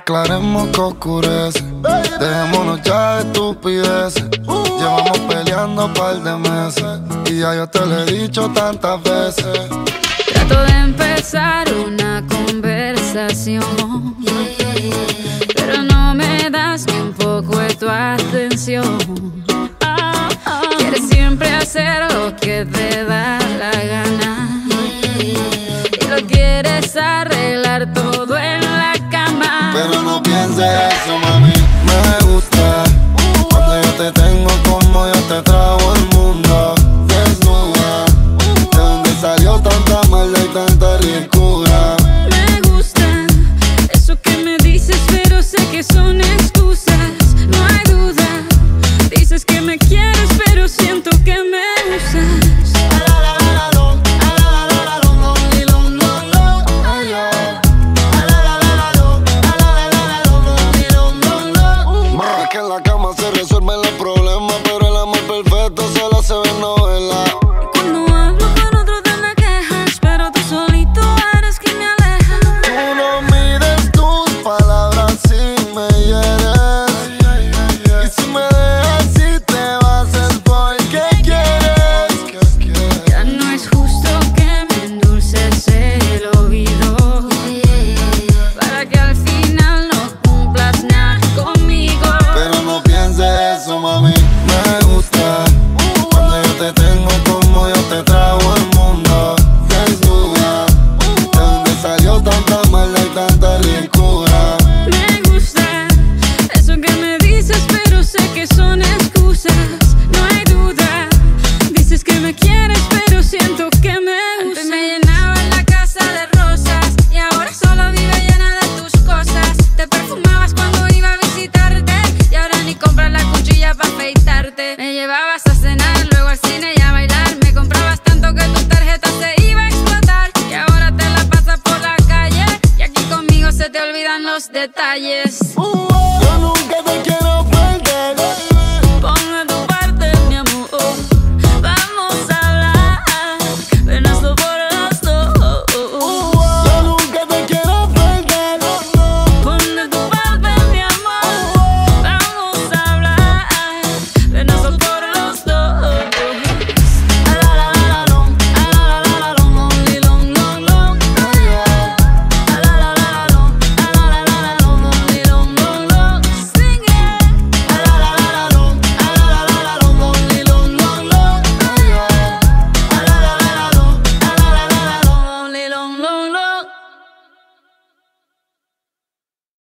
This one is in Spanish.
aclaremos que oscurece. Dejémonos ya de estupideces. Llevamos peleando un par de meses y ya yo te lo he dicho tantas veces. Trato de empezar una conversación, pero no me das ni un poco de tu atención. Quieres siempre hacer lo que te da la gana y lo quieres arreglar todo en la cama. Pero no pienses eso, mami. Me gusta cuando yo te tengo como yo te trago el mundo. Desnuda, de donde salió tanta maldad y tanta ricura. Me gusta eso que me dices, pero sé que son excusas. No hay duda, dices que me quieres, pero siento que me usas. Es que en la cama se resuelven los problemas, pero el amor perfecto solo se ve en novela. Cuando hablo con otros te me quejas, pero tú solito eres quien me aleja. Tú no mides tus palabras si me hieres. Y si me dejas y te vas es porque quieres. Ya no es justo que me endulces el oído para que al final no cumplas nada conmigo. Pero no pienses eso, mami. Me gusta cuando yo te tengo como yo te trago el mundo. Desnuda, de donde salió tanta maldad y tanta ricura. Me gusta eso que me dices, pero sé que son excusas.